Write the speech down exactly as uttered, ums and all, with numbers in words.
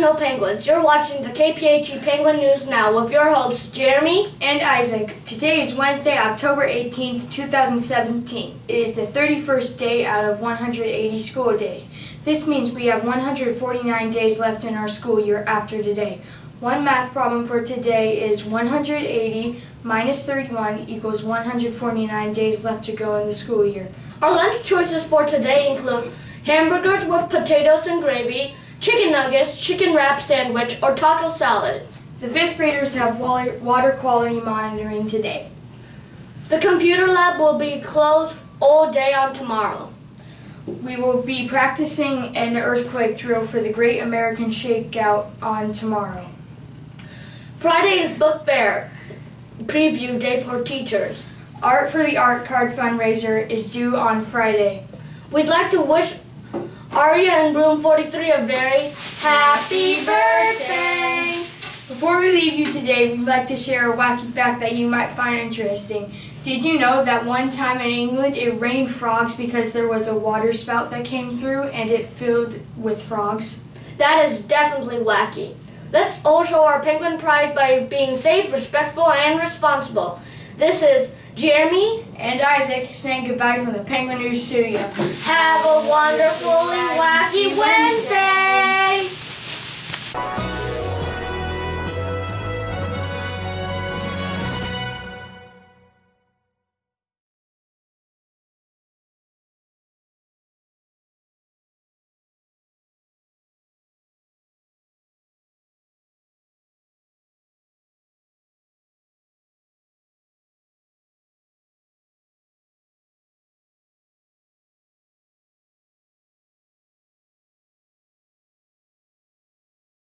Hill Penguins. You're watching the K P H E Penguin News Now with your hosts, Jeremy and Isaac. Today is Wednesday, October eighteenth, two thousand seventeen. It is the thirty-first day out of one hundred eighty school days. This means we have one hundred forty-nine days left in our school year after today. One math problem for today is one hundred eighty minus thirty-one equals one hundred forty-nine days left to go in the school year. Our lunch choices for today include hamburgers with potatoes and gravy, chicken nuggets, chicken wrap sandwich, or taco salad. The fifth graders have water quality monitoring today. The computer lab will be closed all day on tomorrow. We will be practicing an earthquake drill for the Great American Shakeout on tomorrow. Friday is book fair preview day for teachers. Art for the Art card fundraiser is due on Friday. We'd like to wish Aria in room forty-three a very happy birthday! Before we leave you today, we'd like to share a wacky fact that you might find interesting. Did you know that one time in England it rained frogs because there was a water spout that came through and it filled with frogs? That is definitely wacky. Let's all show our penguin pride by being safe, respectful, and responsible. This is Jeremy and Isaac saying goodbye from the Penguin News Studio. Have a wonderful and wacky Wednesday!